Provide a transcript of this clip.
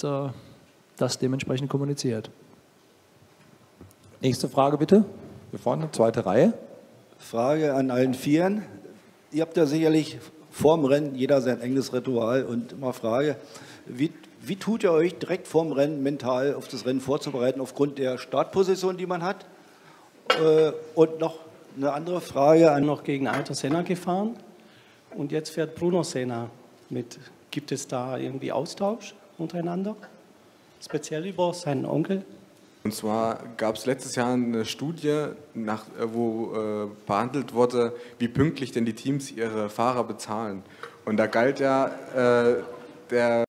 das dementsprechend kommuniziert. Nächste Frage bitte. Hier vorne, zweite Reihe. Frage an allen Vieren. Ihr habt ja sicherlich vorm Rennen jeder sein eigenes Ritual und immer Frage, wie tut ihr euch direkt vorm Rennen mental auf das Rennen vorzubereiten, aufgrund der Startposition, die man hat? Und noch eine andere Frage. Noch gegen Ayrton Senna gefahren und jetzt fährt Bruno Senna mit. Gibt es da irgendwie Austausch untereinander? Speziell über seinen Onkel? Und zwar gab es letztes Jahr eine Studie, wo behandelt wurde, wie pünktlich denn die Teams ihre Fahrer bezahlen. Und da galt ja der